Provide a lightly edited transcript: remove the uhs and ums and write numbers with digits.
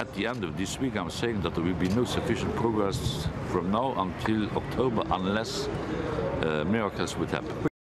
at the end of this week, I'm saying that there will be no sufficient progress from now until October unless miracles would happen.